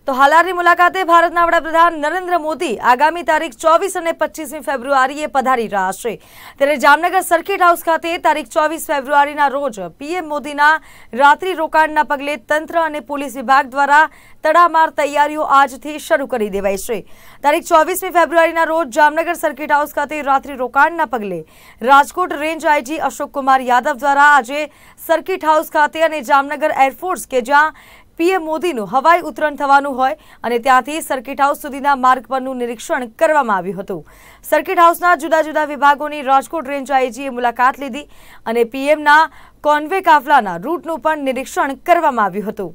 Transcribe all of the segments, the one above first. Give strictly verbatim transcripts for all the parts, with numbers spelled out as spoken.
તો હાલારની મુલાકાતે ભારતના વડાપ્રધાન નરેન્દ્ર મોદી આગામી તારીખ ચોવીસ અને પચીસમી ફેબ્રુઆરીએ પધારી રહ્યા છે। ત્યારે જામનગર સર્કિટ હાઉસ ખાતે તારીખ ચોવીસ ફેબ્રુઆરીના રોજ પીએમ મોદીના રાત્રિ રોકાણના પગલે તંત્ર અને પોલીસ વિભાગ દ્વારા તડામાર તૈયારીઓ આજથી શરૂ કરી દેવાઈ છે। તારીખ ચોવીસમી ફેબ્રુઆરીના રોજ જામનગર સર્કિટ હાઉસ ખાતે રાત્રિ રોકાણના પગલે રાજકોટ રેન્જ આઈજી અશોક કુમાર યાદવ દ્વારા આજે સર્કિટ હાઉસ ખાતે અને જામનગર એરફોર્સ કે જ્યાં પીએમ મોદીનું હવાઈ ઉતરણ થવાનું હોય અને ત્યાંથી સર્કિટ હાઉસ સુધીના માર્ગ પરનું નિરીક્ષણ કરવામાં આવ્યું હતું। સર્કિટ હાઉસના જુદા જુદા વિભાગોની રાજકોટ રેન્જ આઈજીએ મુલાકાત લીધી અને પીએમના કોન્વે કાફલાના રૂટનું પણ નિરીક્ષણ કરવામાં આવ્યું હતું।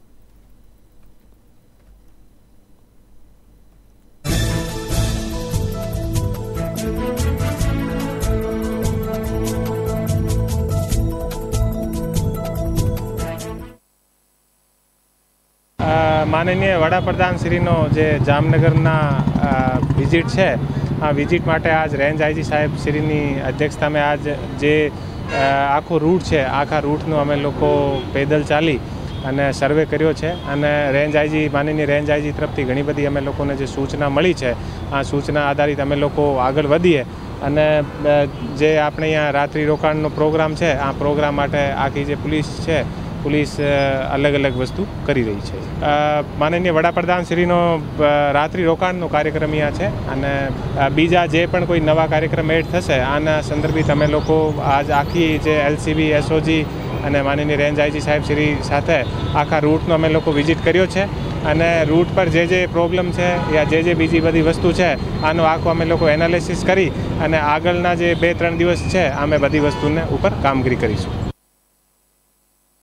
માનનીય વડાપ્રધાન શ્રીનો જે જામનગરના વિઝિટ છે આ વિઝિટ માટે આજ રેન્જ આઈજી સાહેબ શ્રીની અધ્યક્ષતામાં આજ જે આખો રૂટ છે આખા રૂટનું અમે લોકો પેદલ ચાલી અને સર્વે કર્યો છે અને રેન્જ આઈજી માનનીય રેન્જ આઈજી તરફથી ઘણી બધી અમે લોકોને જે સૂચના મળી છે આ સૂચના આધારિત અમે લોકો આગળ વધીએ અને જે આપણે અહીંયા રાત્રિ રોકાણનો પ્રોગ્રામ છે આ પ્રોગ્રામ માટે આખી જે પોલીસ છે પોલીસ અલગ અલગ વસ્તુ કરી રહી છે। માનનીય વડાપ્રધાન શ્રીનો રાત્રિ રોકાણનો કાર્યક્રમ અહીંયા છે અને બીજા જે પણ કોઈ નવા કાર્યક્રમ એડ થશે આના સંદર્ભિત અમે લોકો આજ આખી જે એલસીબી એસઓજી અને માનનીય રેન્જ આઈજી સાહેબ શ્રી સાથે આખા રૂટનો અમે લોકો વિઝિટ કર્યો છે અને રૂટ પર જે જે પ્રોબ્લેમ છે યા જે જે બીજી બધી વસ્તુ છે આનો આખો અમે લોકો એનાલિસિસ કરી અને આગળના જે બે ત્રણ દિવસ છે અમે બધી વસ્તુને ઉપર કામગીરી કરીશું।